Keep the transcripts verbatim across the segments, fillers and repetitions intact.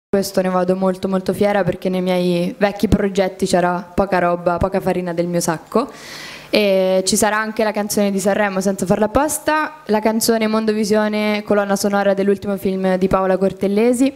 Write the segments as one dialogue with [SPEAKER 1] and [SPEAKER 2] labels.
[SPEAKER 1] Questo ne vado molto molto fiera perché nei miei vecchi progetti c'era poca roba, poca farina del mio sacco. E ci sarà anche la canzone di Sanremo Senza farla apposta, la canzone Mondovisione, colonna sonora dell'ultimo film di Paola Cortellesi,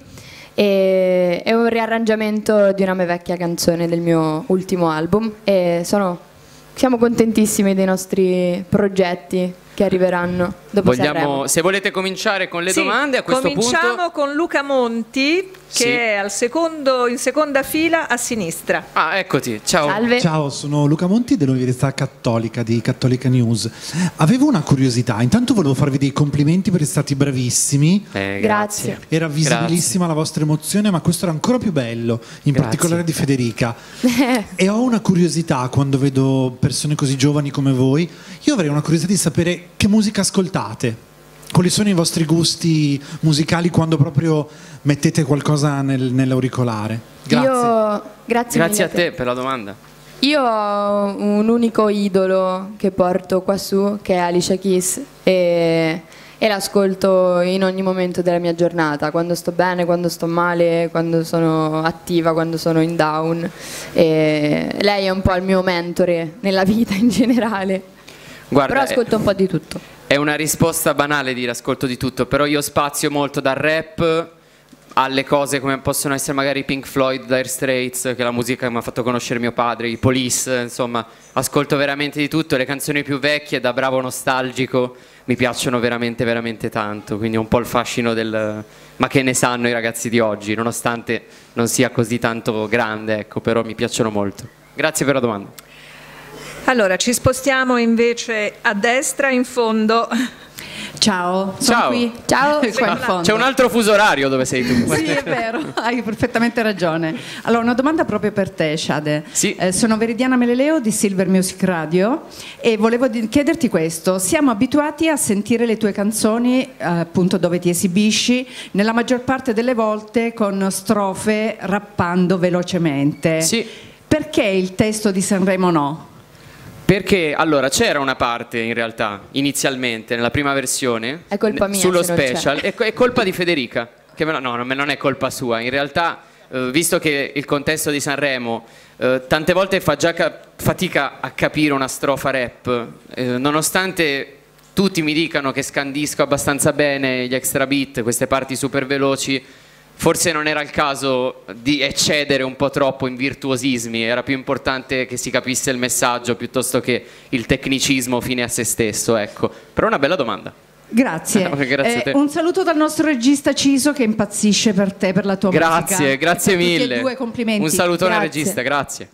[SPEAKER 1] e, e un riarrangiamento di una mia vecchia canzone del mio ultimo album. E sono, siamo contentissimi dei nostri progetti che arriveranno dopo
[SPEAKER 2] Vogliamo,
[SPEAKER 1] Sanremo.
[SPEAKER 2] Se volete cominciare con le
[SPEAKER 3] sì,
[SPEAKER 2] domande, a questo
[SPEAKER 3] cominciamo
[SPEAKER 2] punto
[SPEAKER 3] con Luca Monti, che
[SPEAKER 2] sì.
[SPEAKER 3] è al secondo, in seconda fila a sinistra.
[SPEAKER 2] Ah, eccoti, ciao.
[SPEAKER 1] Salve.
[SPEAKER 4] Ciao, sono Luca Monti dell'Università Cattolica di Cattolica News. Avevo una curiosità, intanto volevo farvi dei complimenti perché siete stati bravissimi.
[SPEAKER 2] Eh,
[SPEAKER 1] Grazie.
[SPEAKER 4] Era visibilissima la vostra emozione, ma questo era ancora più bello, in
[SPEAKER 2] Grazie.
[SPEAKER 4] particolare di Federica. E ho una curiosità quando vedo persone così giovani come voi. Io avrei una curiosità di sapere che musica ascoltate. Quali sono i vostri gusti musicali quando proprio mettete qualcosa nel, nell'auricolare? Grazie.
[SPEAKER 1] Io, grazie,
[SPEAKER 2] Grazie a
[SPEAKER 1] mille
[SPEAKER 2] te per la domanda.
[SPEAKER 1] Io ho un unico idolo che porto qua su, che è Alicia Keys, e, e l'ascolto in ogni momento della mia giornata, quando sto bene, quando sto male, quando sono attiva, quando sono in down. E lei è un po' il mio mentore nella vita in generale.
[SPEAKER 2] Guarda,
[SPEAKER 1] Però ascolto un po' di tutto.
[SPEAKER 2] È una risposta banale dire ascolto di tutto, però io spazio molto dal rap alle cose come possono essere magari Pink Floyd, Dire Straits, che è la musica che mi ha fatto conoscere mio padre, i Police, insomma, ascolto veramente di tutto. Le canzoni più vecchie, da bravo nostalgico, mi piacciono veramente veramente tanto, quindi un po' il fascino del ma che ne sanno i ragazzi di oggi, nonostante non sia così tanto grande, ecco, però mi piacciono molto. Grazie per la domanda.
[SPEAKER 3] Allora, ci spostiamo invece a destra in fondo.
[SPEAKER 5] Ciao, sono
[SPEAKER 2] Ciao.
[SPEAKER 5] qui.
[SPEAKER 1] Ciao.
[SPEAKER 5] Qua in fondo.
[SPEAKER 2] C'è un altro fuso orario dove sei tu.
[SPEAKER 5] Sì, è vero, hai perfettamente ragione. Allora, una domanda proprio per te, Shade.
[SPEAKER 2] Sì.
[SPEAKER 5] Eh, sono Veridiana Meleleo di Silver Music Radio e volevo di- chiederti questo. Siamo abituati a sentire le tue canzoni, eh, appunto dove ti esibisci, nella maggior parte delle volte con strofe rappando velocemente.
[SPEAKER 2] Sì.
[SPEAKER 5] Perché il testo di Sanremo no?
[SPEAKER 2] Perché allora c'era una parte in realtà inizialmente nella prima versione
[SPEAKER 1] È colpa
[SPEAKER 2] ne-
[SPEAKER 1] mia
[SPEAKER 2] sullo
[SPEAKER 1] se non c'è.
[SPEAKER 2] special, è, co- è colpa di Federica, che me la- no, non non è colpa sua, in realtà eh, visto che il contesto di Sanremo eh, tante volte fa già ca- fatica a capire una strofa rap, eh, nonostante tutti mi dicano che scandisco abbastanza bene gli extra beat, queste parti super veloci. Forse non era il caso di eccedere un po' troppo in virtuosismi, era più importante che si capisse il messaggio piuttosto che il tecnicismo fine a se stesso, ecco. Però una bella domanda.
[SPEAKER 5] Grazie.
[SPEAKER 2] Grazie a te.
[SPEAKER 5] Eh, un saluto dal nostro regista Ciso che impazzisce per te, per la tua musica.
[SPEAKER 2] Grazie, grazie
[SPEAKER 5] E per tutti e
[SPEAKER 2] mille.
[SPEAKER 5] due, complimenti.
[SPEAKER 2] Un salutone al
[SPEAKER 1] Grazie.
[SPEAKER 2] regista, grazie.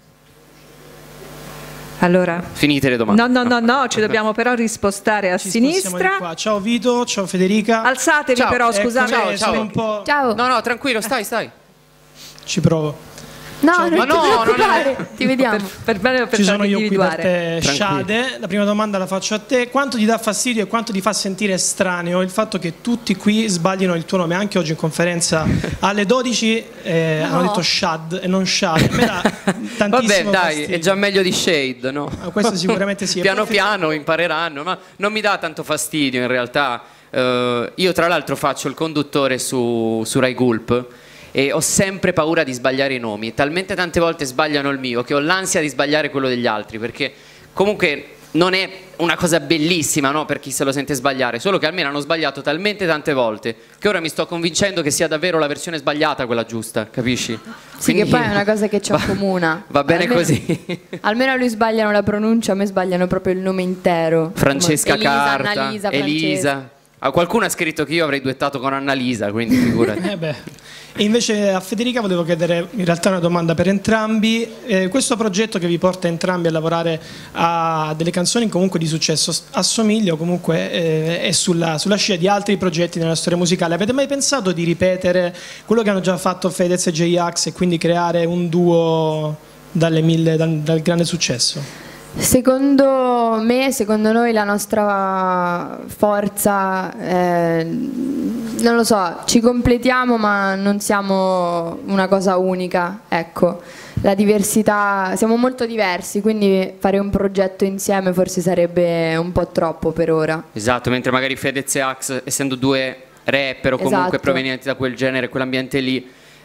[SPEAKER 3] Allora,
[SPEAKER 2] Finite le domande.
[SPEAKER 3] no, no, no, no, ci dobbiamo però rispostare a
[SPEAKER 6] Ci spostiamo di
[SPEAKER 3] sinistra.
[SPEAKER 6] qua. Ciao Vito, ciao Federica.
[SPEAKER 3] Alzatevi
[SPEAKER 2] Ciao,
[SPEAKER 3] però,
[SPEAKER 6] Eccomi,
[SPEAKER 3] scusate.
[SPEAKER 2] ciao,
[SPEAKER 6] sono
[SPEAKER 2] ciao.
[SPEAKER 6] un po'...
[SPEAKER 1] Ciao.
[SPEAKER 2] No, no, tranquillo, stai, stai.
[SPEAKER 6] Ci provo.
[SPEAKER 1] No,
[SPEAKER 6] Ciao.
[SPEAKER 1] non
[SPEAKER 2] Ma
[SPEAKER 1] ti
[SPEAKER 2] no, non è-
[SPEAKER 1] preoccupare, ti vediamo.
[SPEAKER 3] Per, per me per
[SPEAKER 6] Ci sono
[SPEAKER 3] farmi
[SPEAKER 6] io qui per
[SPEAKER 3] individuare.
[SPEAKER 6] te,
[SPEAKER 2] Tranquillo.
[SPEAKER 6] Shade. La prima domanda la faccio a te. Quanto ti dà fastidio e quanto ti fa sentire estraneo il fatto che tutti qui sbaglino il tuo nome? Anche oggi in conferenza alle dodici eh,
[SPEAKER 1] No.
[SPEAKER 6] hanno detto Shad e non Shade. A me dà tantissimo
[SPEAKER 2] Vabbè, dai,
[SPEAKER 6] fastidio.
[SPEAKER 2] è già meglio di Shade, no?
[SPEAKER 6] Ah, questo sicuramente sì. E
[SPEAKER 2] Piano
[SPEAKER 6] poi-
[SPEAKER 2] piano impareranno, ma non mi dà tanto fastidio in realtà. Eh, io tra l'altro faccio il conduttore su, su Rai Gulp e ho sempre paura di sbagliare i nomi. Talmente tante volte sbagliano il mio che ho l'ansia di sbagliare quello degli altri, perché comunque non è una cosa bellissima, no, per chi se lo sente sbagliare, solo che almeno hanno sbagliato talmente tante volte che ora mi sto convincendo che sia davvero la versione sbagliata quella giusta, capisci?
[SPEAKER 1] Sì, che poi è una cosa che ci
[SPEAKER 2] va-
[SPEAKER 1] accomuna.
[SPEAKER 2] Va bene
[SPEAKER 1] Almeno-
[SPEAKER 2] così.
[SPEAKER 1] Almeno a lui sbagliano la pronuncia, a me sbagliano proprio il nome intero.
[SPEAKER 2] Francesca
[SPEAKER 1] Come Elisa,
[SPEAKER 2] Carta,
[SPEAKER 1] Annalisa,
[SPEAKER 2] Elisa.
[SPEAKER 1] Francesca.
[SPEAKER 2] Ah, qualcuno ha scritto che io avrei duettato con Annalisa, quindi figurati.
[SPEAKER 6] Eh beh. E invece a Federica volevo chiedere in realtà una domanda per entrambi. Eh, questo progetto che vi porta entrambi a lavorare a delle canzoni comunque di successo assomiglia o comunque eh, è sulla, sulla scia di altri progetti nella storia musicale. Avete mai pensato di ripetere quello che hanno già fatto Fedez e J-Ax e quindi creare un duo dalle mille, dal, dal grande successo?
[SPEAKER 1] Secondo me, secondo noi la nostra forza, eh, non lo so, ci completiamo ma non siamo una cosa unica, ecco. La diversità, siamo molto diversi, quindi fare un progetto insieme forse sarebbe un po' troppo per ora.
[SPEAKER 2] Esatto, mentre magari Fedez e Ax, essendo due rapper o comunque
[SPEAKER 1] Esatto.
[SPEAKER 2] provenienti da quel genere, quell'ambiente lì,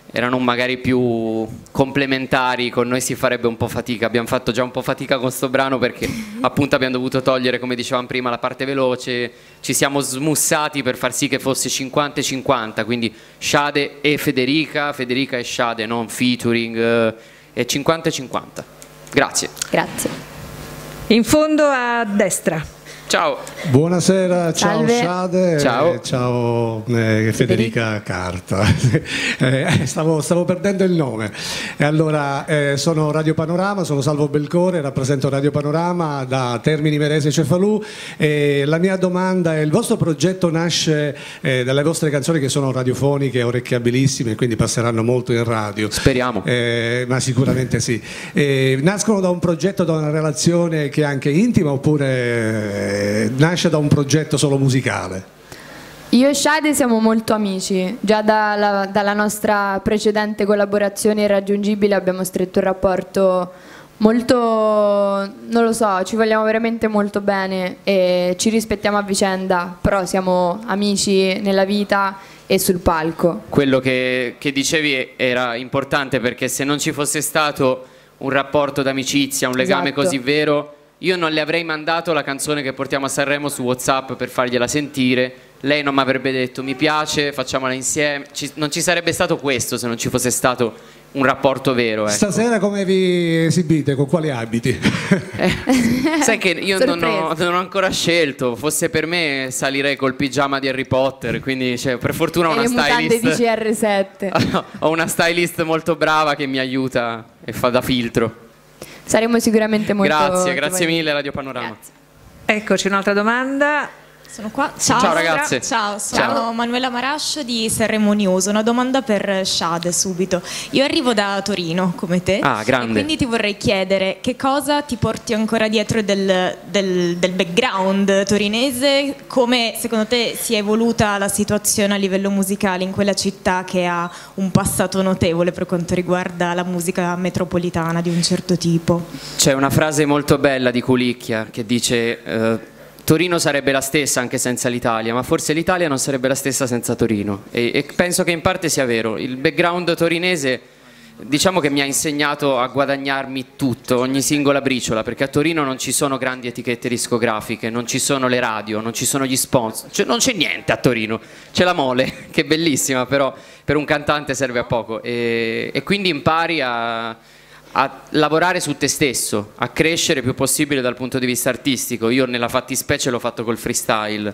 [SPEAKER 2] erano magari più complementari, con noi si farebbe un po' fatica. Abbiamo fatto già un po' fatica con sto brano perché appunto abbiamo dovuto togliere, come dicevamo prima, la parte veloce, ci siamo smussati per far sì che fosse cinquanta e cinquanta, quindi Sade e Federica, Federica e Sade, non featuring, eh, e cinquanta e cinquanta. Grazie.
[SPEAKER 1] Grazie.
[SPEAKER 3] In fondo a destra.
[SPEAKER 7] Ciao. Buonasera, ciao
[SPEAKER 1] Salve.
[SPEAKER 7] Sade,
[SPEAKER 2] Ciao.
[SPEAKER 7] eh, ciao eh, Federica Carta. eh, stavo, stavo perdendo il nome. E allora, eh, sono Radio Panorama, sono Salvo Belcore, rappresento Radio Panorama da Termini Imerese Cefalù. E la mia domanda è: il vostro progetto nasce eh, dalle vostre canzoni che sono radiofoniche, orecchiabilissime, quindi passeranno molto in radio.
[SPEAKER 2] Speriamo.
[SPEAKER 7] Eh, ma sicuramente sì. Eh, nascono da un progetto, da una relazione che è anche intima, oppure eh, nasce da un progetto solo musicale?
[SPEAKER 1] Io e Sade siamo molto amici, già dalla, dalla nostra precedente collaborazione irraggiungibile abbiamo stretto un rapporto molto, non lo so, ci vogliamo veramente molto bene e ci rispettiamo a vicenda, però siamo amici nella vita e sul palco.
[SPEAKER 2] Quello che, che dicevi era importante, perché se non ci fosse stato un rapporto d'amicizia, un legame
[SPEAKER 1] Esatto.
[SPEAKER 2] così vero, io non le avrei mandato la canzone che portiamo a Sanremo su WhatsApp per fargliela sentire, lei non mi avrebbe detto mi piace, facciamola insieme. Ci, non ci sarebbe stato questo se non ci fosse stato un rapporto vero, ecco.
[SPEAKER 7] Stasera come vi esibite? Con quali abiti?
[SPEAKER 2] Eh, sai che io non ho,
[SPEAKER 1] Sorpresa.
[SPEAKER 2] non ho ancora scelto, fosse per me salirei col pigiama di Harry Potter, quindi cioè, per fortuna ho
[SPEAKER 1] E
[SPEAKER 2] una
[SPEAKER 1] le mutande
[SPEAKER 2] stylist
[SPEAKER 1] di C R sette.
[SPEAKER 2] ho una stylist molto brava che mi aiuta e fa da filtro.
[SPEAKER 1] Saremo sicuramente molto
[SPEAKER 2] Grazie, grazie
[SPEAKER 1] giovani.
[SPEAKER 2] mille Radio Panorama.
[SPEAKER 1] Grazie.
[SPEAKER 3] Eccoci, un'altra domanda.
[SPEAKER 8] Sono qua. Ciao,
[SPEAKER 2] Ciao, ragazze.
[SPEAKER 8] Ciao, sono
[SPEAKER 2] Ciao.
[SPEAKER 8] Manuela Marascio di Sanremo News. Una domanda per Sade subito. Io arrivo da Torino come te.
[SPEAKER 2] Ah, grande.
[SPEAKER 8] E quindi ti vorrei chiedere che cosa ti porti ancora dietro del, del, del background torinese, come secondo te si è evoluta la situazione a livello musicale in quella città che ha un passato notevole per quanto riguarda la musica metropolitana di un certo tipo.
[SPEAKER 2] C'è una frase molto bella di Culicchia che dice eh, Torino sarebbe la stessa anche senza l'Italia, ma forse l'Italia non sarebbe la stessa senza Torino, e, e penso che in parte sia vero. Il background torinese, diciamo che mi ha insegnato a guadagnarmi tutto, ogni singola briciola, perché a Torino non ci sono grandi etichette discografiche, non ci sono le radio, non ci sono gli sponsor, cioè, non c'è niente a Torino, c'è la Mole che è bellissima, però per un cantante serve a poco, e, e quindi impari a, a lavorare su te stesso, a crescere il più possibile dal punto di vista artistico. Io nella fattispecie l'ho fatto col freestyle,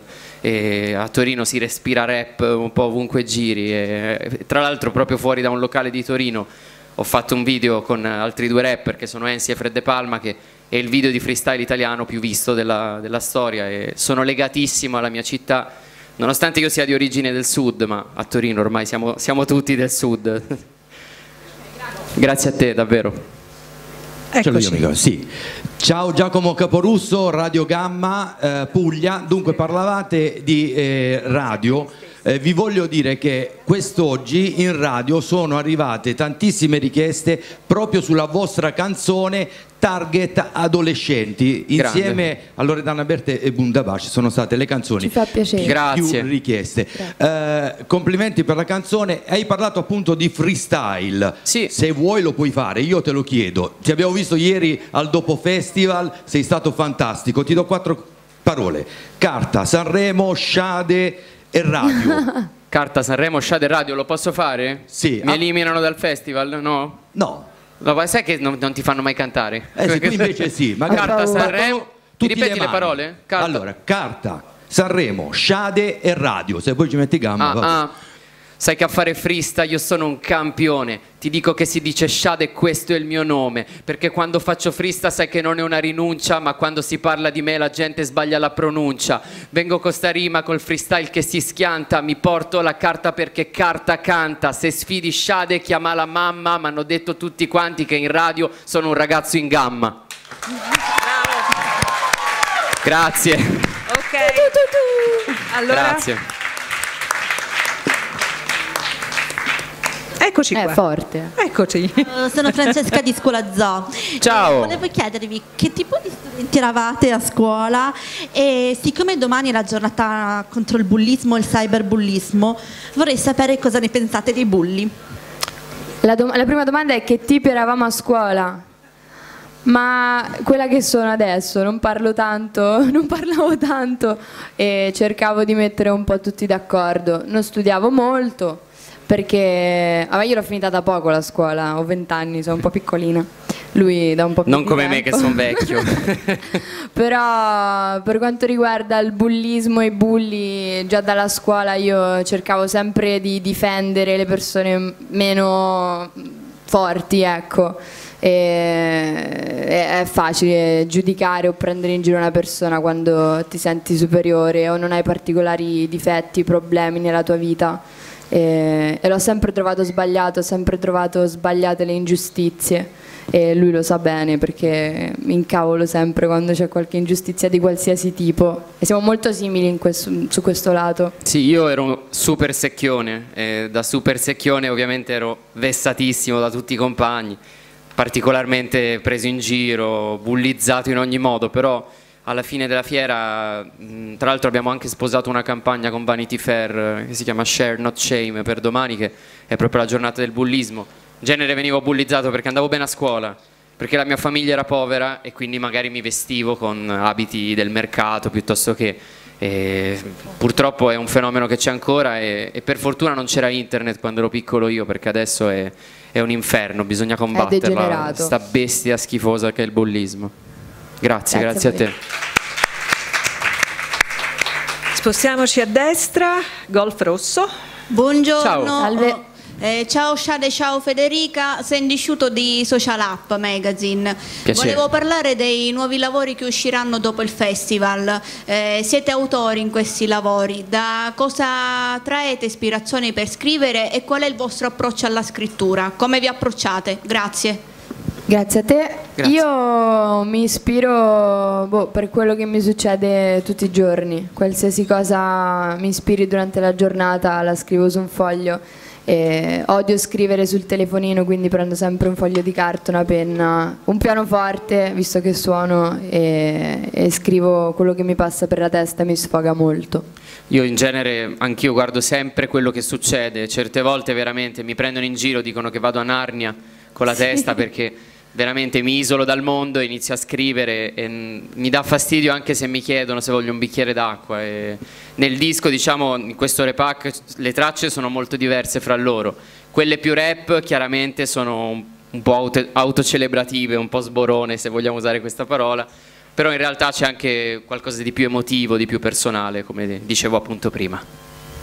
[SPEAKER 2] e a Torino si respira rap un po' ovunque giri, e tra l'altro proprio fuori da un locale di Torino ho fatto un video con altri due rapper che sono Ensi e Fred De Palma, che è il video di freestyle italiano più visto della, della storia, e sono legatissimo alla mia città, nonostante io sia di origine del sud, ma a Torino ormai siamo, siamo tutti del sud. Grazie a te, davvero.
[SPEAKER 3] Eccoci.
[SPEAKER 9] Io, sì. Ciao Giacomo Caporusso, Radio Gamma, eh, Puglia. Dunque parlavate di eh, radio. Eh, vi voglio dire che quest'oggi in radio sono arrivate tantissime richieste proprio sulla vostra canzone Target Adolescenti. Insieme
[SPEAKER 2] Grande.
[SPEAKER 9] a Loredana Bertè e Bundabaci sono state le canzoni
[SPEAKER 1] Ci fa piacere.
[SPEAKER 9] più
[SPEAKER 2] Grazie.
[SPEAKER 9] richieste. Eh, complimenti per la canzone. Hai parlato appunto di freestyle.
[SPEAKER 2] Sì.
[SPEAKER 9] Se vuoi lo puoi fare, io te lo chiedo. Ti abbiamo visto ieri al Dopo Festival, sei stato fantastico. Ti do quattro parole: carta, Sanremo, Sade e radio.
[SPEAKER 2] Carta, Sanremo, Sade, radio, lo posso fare?
[SPEAKER 9] Sì.
[SPEAKER 2] Mi
[SPEAKER 9] Ah.
[SPEAKER 2] eliminano dal festival? No?
[SPEAKER 9] No.
[SPEAKER 2] No, sai che non, non ti fanno mai cantare?
[SPEAKER 9] Eh sì, qui invece sì. Magari
[SPEAKER 2] Carta,
[SPEAKER 1] paura.
[SPEAKER 2] Sanremo. Ti
[SPEAKER 9] Tutti
[SPEAKER 2] ripeti le,
[SPEAKER 9] mani.
[SPEAKER 2] parole? Carta.
[SPEAKER 9] Allora, carta, Sanremo, Sade e radio. Se poi ci metti gamba. vabbè.
[SPEAKER 2] Ah, ah. Sai che a fare freestyle io sono un campione. Ti dico che si dice Sade e questo è il mio nome, perché quando faccio freestyle sai che non è una rinuncia, ma quando si parla di me la gente sbaglia la pronuncia. Vengo con sta rima col freestyle che si schianta, mi porto la carta perché carta canta. Se sfidi Sade chiama la mamma, mi hanno detto tutti quanti che in radio sono un ragazzo in gamma. Grazie.
[SPEAKER 3] Ok. Allora,
[SPEAKER 2] Grazie.
[SPEAKER 3] eccoci
[SPEAKER 1] È
[SPEAKER 3] qua.
[SPEAKER 1] forte.
[SPEAKER 3] Eccoci.
[SPEAKER 10] Uh, Sono Francesca di Scuola Zoo.
[SPEAKER 2] Ciao.
[SPEAKER 10] Eh, volevo chiedervi che tipo di studenti eravate a scuola, e siccome domani è la giornata contro il bullismo e il cyberbullismo, vorrei sapere cosa ne pensate dei bulli.
[SPEAKER 1] La, la prima domanda è che tipi eravamo a scuola? Ma quella che sono adesso, non parlo tanto, non parlavo tanto e cercavo di mettere un po' tutti d'accordo. Non studiavo molto perché ah, io l'ho finita da poco la scuola, ho vent'anni, sono un po' piccolina. Lui da un po' più
[SPEAKER 2] non
[SPEAKER 1] di
[SPEAKER 2] come
[SPEAKER 1] tempo.
[SPEAKER 2] me che sono vecchio.
[SPEAKER 1] Però per quanto riguarda il bullismo e i bulli, già dalla scuola io cercavo sempre di difendere le persone meno forti, ecco. E è facile giudicare o prendere in giro una persona quando ti senti superiore o non hai particolari difetti, problemi nella tua vita. E, e l'ho sempre trovato sbagliato, ho sempre trovato sbagliate le ingiustizie. E lui lo sa bene perché mi incavolo sempre quando c'è qualche ingiustizia di qualsiasi tipo e siamo molto simili in questo, su questo lato.
[SPEAKER 2] Sì, io ero super secchione e da super secchione ovviamente ero vessatissimo da tutti i compagni, particolarmente preso in giro, bullizzato in ogni modo, però alla fine della fiera, mh, tra l'altro abbiamo anche sposato una campagna con Vanity Fair che si chiama Share Not Shame per domani, che è proprio la giornata del bullismo. In genere venivo bullizzato perché andavo bene a scuola, perché la mia famiglia era povera e quindi magari mi vestivo con abiti del mercato piuttosto che... E purtroppo è un fenomeno che c'è ancora e, e per fortuna non c'era internet quando ero piccolo io, perché adesso è, è un inferno, bisogna combatterla, sta bestia schifosa che è il bullismo. Grazie, grazie, grazie a, a te.
[SPEAKER 3] Spostiamoci a destra, Golf Rosso.
[SPEAKER 11] Buongiorno.
[SPEAKER 2] Ciao.
[SPEAKER 11] Salve. Eh, ciao Shade, ciao Federica, Sendisciuto di Social App Magazine.
[SPEAKER 2] Piacere.
[SPEAKER 11] Volevo parlare dei nuovi lavori che usciranno dopo il festival. Eh, siete autori in questi lavori, da cosa traete ispirazioni per scrivere e qual è il vostro approccio alla scrittura? Come vi approcciate? Grazie.
[SPEAKER 1] Grazie a te.
[SPEAKER 2] Grazie.
[SPEAKER 1] Io mi ispiro boh, per quello che mi succede tutti i giorni. Qualsiasi cosa mi ispiri durante la giornata la scrivo su un foglio. E odio scrivere sul telefonino, quindi prendo sempre un foglio di carta, una penna, un pianoforte, visto che suono, e, e scrivo quello che mi passa per la testa e mi sfoga molto.
[SPEAKER 2] Io in genere, anch'io guardo sempre quello che succede, certe volte veramente mi prendono in giro, dicono che vado a Narnia con la testa perché veramente mi isolo dal mondo e inizio a scrivere e mi dà fastidio anche se mi chiedono se voglio un bicchiere d'acqua. Nel disco, diciamo, in questo repack le tracce sono molto diverse fra loro, quelle più rap chiaramente sono un, un po' auto, autocelebrative, un po' sborone se vogliamo usare questa parola, però in realtà c'è anche qualcosa di più emotivo, di più personale, come dicevo appunto prima.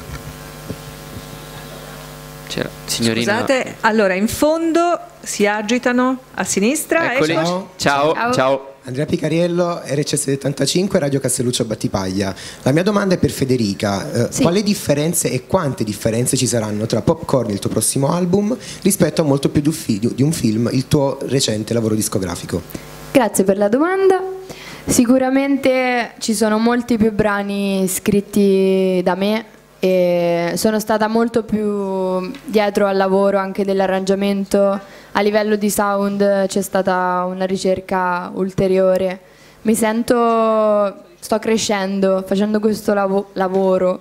[SPEAKER 2] C'era, signorina.
[SPEAKER 3] Scusate, allora in fondo si agitano a sinistra.
[SPEAKER 2] Eccoli.
[SPEAKER 3] Ecco.
[SPEAKER 2] Ciao. Ciao. Ciao.
[SPEAKER 12] Andrea Picariello, R C S settantacinque, Radio Castelluccio Battipaglia. La mia domanda è per Federica. Eh,
[SPEAKER 1] sì.
[SPEAKER 12] Quali differenze e quante differenze ci saranno tra Popcorn, il tuo prossimo album, rispetto a molto più di un film, il tuo recente lavoro discografico?
[SPEAKER 1] Grazie per la domanda. Sicuramente ci sono molti più brani scritti da me e sono stata molto più dietro al lavoro anche dell'arrangiamento. A livello di sound c'è stata una ricerca ulteriore. Mi sento, sto crescendo facendo questo lav- lavoro,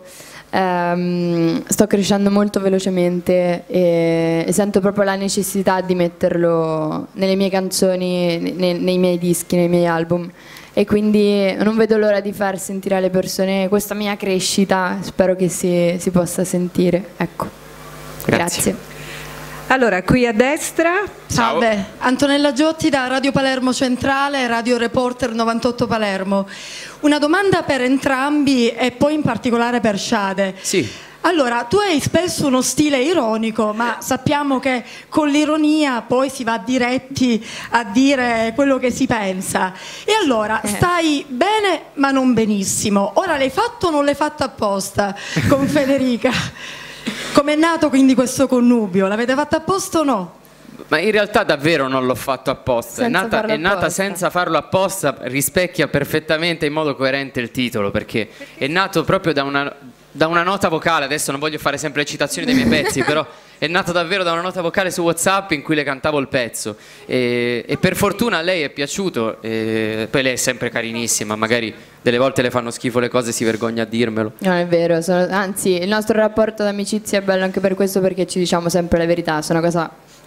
[SPEAKER 1] ehm, sto crescendo molto velocemente e, e sento proprio la necessità di metterlo nelle mie canzoni, nei, nei miei dischi, nei miei album. E quindi non vedo l'ora di far sentire alle persone questa mia crescita, spero che si, si possa sentire. Ecco.
[SPEAKER 2] Grazie.
[SPEAKER 1] Grazie.
[SPEAKER 3] Allora, qui a destra.
[SPEAKER 13] Salve, Antonella Giotti da Radio Palermo Centrale, Radio Reporter novantotto Palermo. Una domanda per entrambi e poi in particolare per Shade.
[SPEAKER 2] Sì.
[SPEAKER 13] Allora, tu hai spesso uno stile ironico, ma sappiamo che con l'ironia poi si va diretti a dire quello che si pensa. E allora, stai bene ma non benissimo. Ora l'hai fatto o non l'hai fatto apposta con Federica? Com'è nato quindi questo connubio? L'avete fatto apposta o no?
[SPEAKER 2] Ma in realtà davvero non l'ho fatto apposta, è
[SPEAKER 1] Senza
[SPEAKER 2] nata,
[SPEAKER 1] farlo
[SPEAKER 2] è nata
[SPEAKER 1] apposta.
[SPEAKER 2] senza farlo apposta, rispecchia perfettamente in modo coerente il titolo, perché è nato proprio da una, da una nota vocale. Adesso non voglio fare sempre le citazioni dei miei pezzi, però è nato davvero da una nota vocale su WhatsApp in cui le cantavo il pezzo e, e per fortuna a lei è piaciuto, e poi lei è sempre carinissima, magari delle volte le fanno schifo le cose e si vergogna a dirmelo.
[SPEAKER 1] Non è vero, sono, anzi il nostro rapporto d'amicizia è bello anche per questo, perché ci diciamo sempre la verità, se una cosa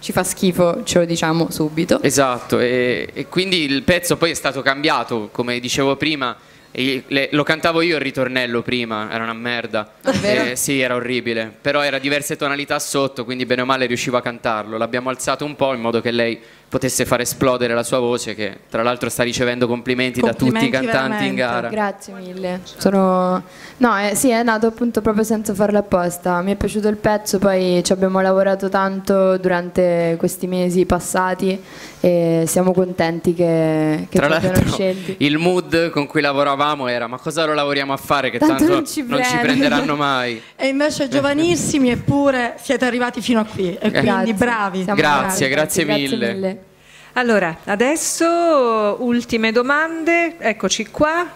[SPEAKER 1] ci fa schifo, ce lo diciamo subito.
[SPEAKER 2] Esatto, e, e quindi il pezzo poi è stato cambiato, come dicevo prima. E le, lo cantavo io il ritornello prima, era una merda. Eh, sì, era orribile, però era diverse tonalità sotto, quindi bene o male riuscivo a cantarlo. L'abbiamo alzato un po' in modo che lei potesse far esplodere la sua voce, che tra l'altro sta ricevendo complimenti,
[SPEAKER 1] Complimenti
[SPEAKER 2] da tutti i cantanti
[SPEAKER 1] veramente.
[SPEAKER 2] in gara.
[SPEAKER 1] Grazie mille. Sono... No, eh, sì, è nato appunto proprio senza farlo apposta. Mi è piaciuto il pezzo, poi ci abbiamo lavorato tanto durante questi mesi passati e siamo contenti che, che
[SPEAKER 2] Tra
[SPEAKER 1] ci abbiano
[SPEAKER 2] l'altro
[SPEAKER 1] scelti.
[SPEAKER 2] il mood con cui lavoravamo era: ma cosa lo lavoriamo a fare che
[SPEAKER 13] Tanto
[SPEAKER 2] tanto,
[SPEAKER 13] non ci
[SPEAKER 2] non ci
[SPEAKER 13] prende.
[SPEAKER 2] prenderanno mai.
[SPEAKER 13] E invece giovanissimi, eppure siete arrivati fino a qui. E quindi
[SPEAKER 2] Grazie.
[SPEAKER 13] bravi.
[SPEAKER 2] Siamo Grazie, bravi. grazie mille.
[SPEAKER 3] Grazie mille. Allora, adesso ultime domande, eccoci qua,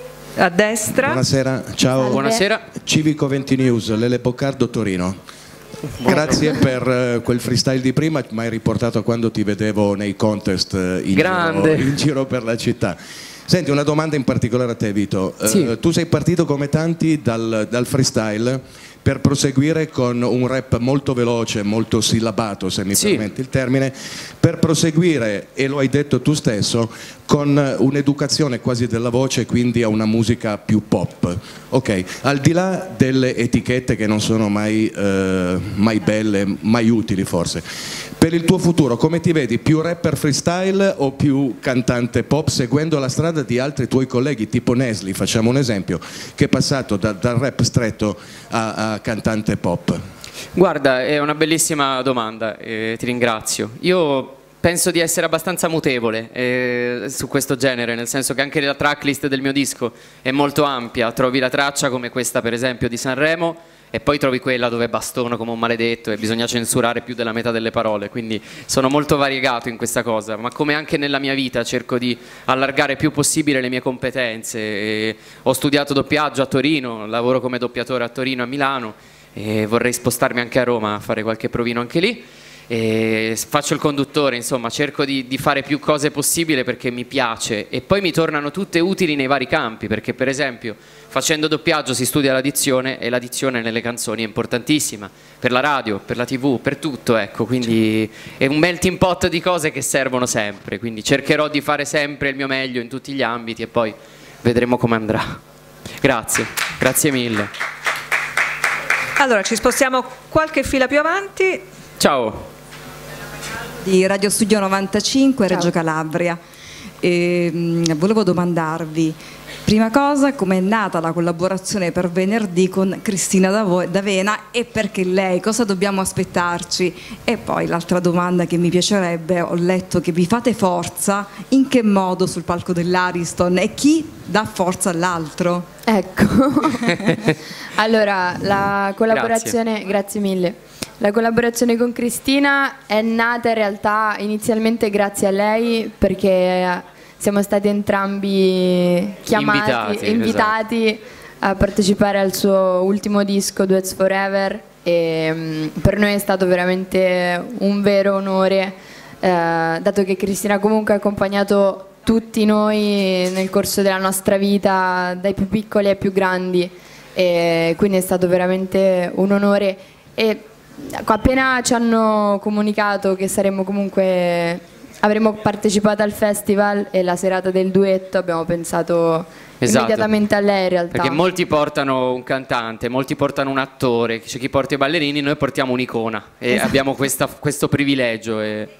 [SPEAKER 3] a destra.
[SPEAKER 14] Buonasera, ciao.
[SPEAKER 3] Salve. Buonasera.
[SPEAKER 14] Civico venti News, Lele Poccardo, Torino. Grazie per eh, quel freestyle di prima, mi hai riportato a quando ti vedevo nei contest eh, in,
[SPEAKER 2] Grande.
[SPEAKER 14] Giro, in giro per la città. Senti, una domanda in particolare a te, Vito. Eh,
[SPEAKER 2] Sì.
[SPEAKER 14] tu sei partito come tanti dal, dal freestyle per proseguire con un rap molto veloce, molto sillabato, se mi
[SPEAKER 2] Sì.
[SPEAKER 14] permetti il termine, per proseguire, e lo hai detto tu stesso, con un'educazione quasi della voce, quindi a una musica più pop. Ok, al di là delle etichette che non sono mai, eh, mai belle, mai utili forse, per il tuo futuro come ti vedi? Più rapper freestyle o più cantante pop, seguendo la strada di altri tuoi colleghi, tipo Nesli, facciamo un esempio, che è passato da, dal rap stretto a, a cantante pop?
[SPEAKER 2] Guarda, è una bellissima domanda, eh, ti ringrazio. Io penso di essere abbastanza mutevole eh, su questo genere, nel senso che anche la tracklist del mio disco è molto ampia. Trovi la traccia come questa, per esempio, di Sanremo, e poi trovi quella dove bastono come un maledetto e bisogna censurare più della metà delle parole, quindi sono molto variegato in questa cosa, ma come anche nella mia vita cerco di allargare più possibile le mie competenze. E ho studiato doppiaggio a Torino, lavoro come doppiatore a Torino e a Milano e vorrei spostarmi anche a Roma a fare qualche provino anche lì. E faccio il conduttore, insomma cerco di, di fare più cose possibile perché mi piace, e poi mi tornano tutte utili nei vari campi, perché per esempio facendo doppiaggio si studia la dizione, e la dizione nelle canzoni è importantissima per la radio, per la tv, per tutto, ecco, quindi è un melting pot di cose che servono sempre, quindi cercherò di fare sempre il mio meglio in tutti gli ambiti e poi vedremo come andrà. Grazie, grazie mille.
[SPEAKER 3] Allora, ci spostiamo qualche fila più avanti.
[SPEAKER 2] Ciao.
[SPEAKER 15] Di Radio Studio novantacinque, Reggio Calabria. E, mh, volevo domandarvi, prima cosa, com'è nata la collaborazione per venerdì con Cristina D'Avena e perché lei, cosa dobbiamo aspettarci? E poi l'altra domanda che mi piacerebbe, ho letto che vi fate forza, in che modo sul palco dell'Ariston e chi dà forza all'altro?
[SPEAKER 1] Ecco, allora la collaborazione, grazie. grazie mille. La collaborazione con Cristina è nata in realtà inizialmente grazie a lei, perché siamo stati entrambi chiamati,
[SPEAKER 2] Invitati,
[SPEAKER 1] invitati
[SPEAKER 2] esatto.
[SPEAKER 1] a partecipare al suo ultimo disco Duets Forever, e um, per noi è stato veramente un vero onore, eh, dato che Cristina comunque ha accompagnato tutti noi nel corso della nostra vita, dai più piccoli ai più grandi, e quindi è stato veramente un onore. E appena ci hanno comunicato che saremmo comunque, avremmo partecipato al festival e la serata del duetto, abbiamo pensato
[SPEAKER 2] Esatto.
[SPEAKER 1] immediatamente a lei in realtà.
[SPEAKER 2] Perché molti portano un cantante, molti portano un attore, c'è chi porta i ballerini, noi portiamo un'icona e
[SPEAKER 1] Esatto.
[SPEAKER 2] abbiamo questa, questo privilegio. E...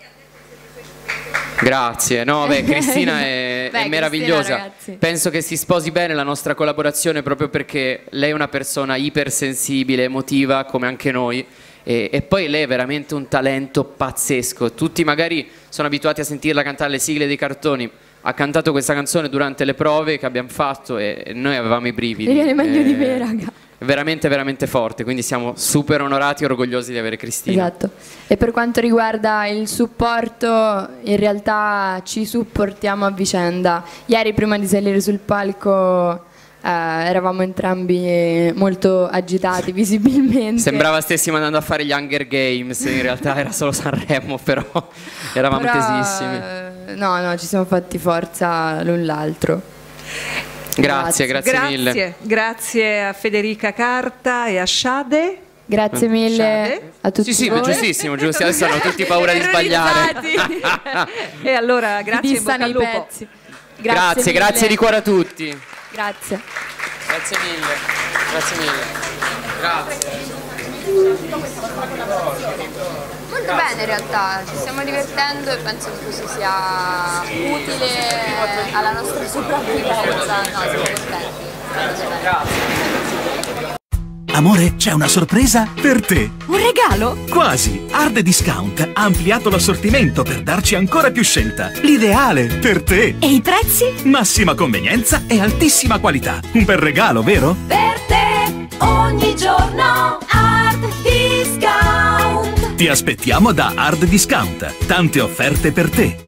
[SPEAKER 2] Grazie, no, beh, Cristina è,
[SPEAKER 1] Beh,
[SPEAKER 2] è meravigliosa.
[SPEAKER 1] Cristina, ragazzi.
[SPEAKER 2] Penso che si sposi bene la nostra collaborazione proprio perché lei è una persona ipersensibile, emotiva come anche noi. E, e poi lei è veramente un talento pazzesco. Tutti magari sono abituati a sentirla cantare le sigle dei cartoni. Ha cantato questa canzone durante le prove che abbiamo fatto e, e noi avevamo i brividi.
[SPEAKER 1] Mi viene meglio
[SPEAKER 2] E-
[SPEAKER 1] di me, raga.
[SPEAKER 2] È veramente veramente forte, quindi siamo super onorati e orgogliosi di avere Cristina.
[SPEAKER 1] Esatto. E per quanto riguarda il supporto, in realtà ci supportiamo a vicenda. Ieri prima di salire sul palco eh, eravamo entrambi molto agitati visibilmente.
[SPEAKER 2] Sembrava stessimo andando a fare gli Hunger Games, in realtà era solo Sanremo, però eravamo
[SPEAKER 1] Però,
[SPEAKER 2] tesissimi.
[SPEAKER 1] eh, No, no, ci siamo fatti forza l'un l'altro.
[SPEAKER 2] Grazie, grazie,
[SPEAKER 3] grazie
[SPEAKER 2] mille.
[SPEAKER 3] Grazie a Federica Carta e a Shade.
[SPEAKER 1] Grazie mille a tutti
[SPEAKER 2] Sì, sì,
[SPEAKER 1] voi.
[SPEAKER 2] giustissimo, giusto. Adesso hanno tutti paura di sbagliare.
[SPEAKER 3] E allora, grazie, in bocca
[SPEAKER 1] Distano
[SPEAKER 3] al
[SPEAKER 1] i
[SPEAKER 3] lupo.
[SPEAKER 1] pezzi.
[SPEAKER 2] Grazie,
[SPEAKER 1] mille.
[SPEAKER 2] grazie di cuore a tutti.
[SPEAKER 1] Grazie.
[SPEAKER 2] Grazie mille. Grazie mille. Grazie.
[SPEAKER 1] Molto bene in realtà, ci stiamo divertendo e penso che questo sia utile alla nostra sopravvivenza. No, siamo contenti.
[SPEAKER 16] Amore, c'è una sorpresa per te.
[SPEAKER 17] Un regalo?
[SPEAKER 16] Quasi. Hard Discount ha ampliato l'assortimento per darci ancora più scelta. L'ideale per te.
[SPEAKER 17] E i prezzi?
[SPEAKER 16] Massima convenienza e altissima qualità. Un bel regalo, vero?
[SPEAKER 17] Per te, ogni giorno, Hard Discount.
[SPEAKER 16] Ti aspettiamo da Hard Discount. Tante offerte per te.